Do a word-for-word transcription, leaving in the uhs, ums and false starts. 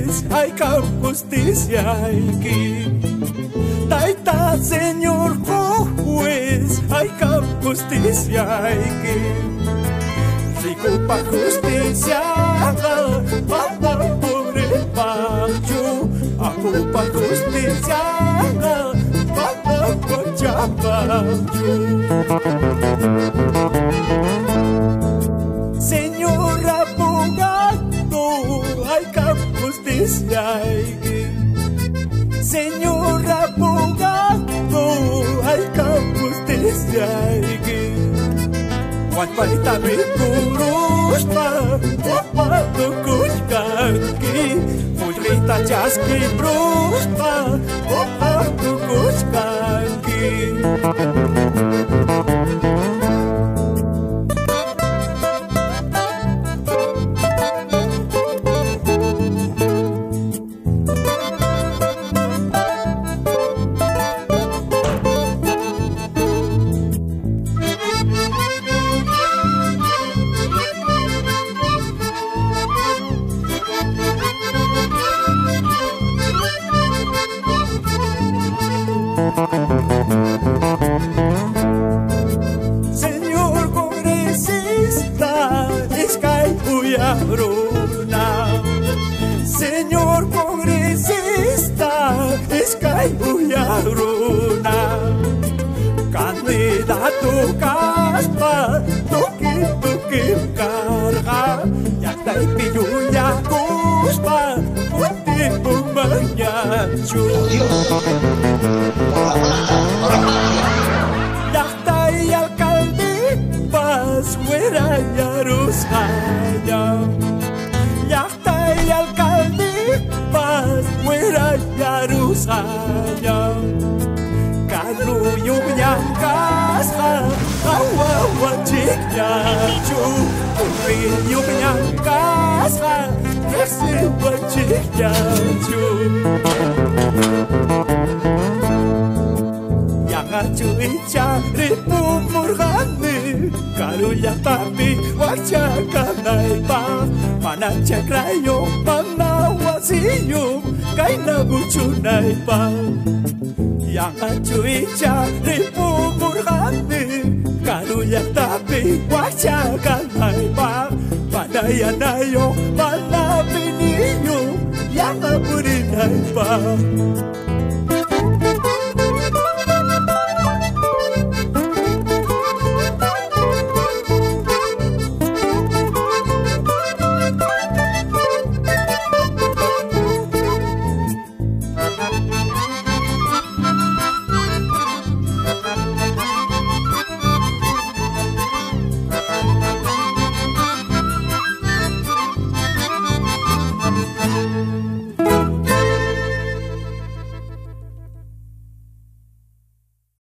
juez, hay justicia aquí. Taita señor juez, hay justicia aquí. Rico pa justicia, papa pobre pacho. Aku pa justicia, papa pacho. Señor abogado, hay justicia aquí. Señor abogado, hay justicia aquí. Wan paita mi kurus pa, pa tukuj kaki. Mudrita jaski brus pa, pa tukuj kaki. Señor congresista, es que uyaruna. Señor congresista, es que uyaruna. Candidato caspa, toki toki carga. Ya está y pillo ya cuspa, puti pumayachu. Yaktai alcalde pas fuera Yarusaya. Yaktai alcalde pas fuera Yarusaya. Kadru yung kasa awa wajik yachu. Kuri yung kasa resi wajik yachu. Ngacuin cari pumurgani karunya tapi wajah kanai pa mana cekrayo mana wasiyo kaina bucunai pa yang ngacuin cari pumurgani karunya tapi wajah kanai pa mana yanayo mana piniyo yang burinai pa.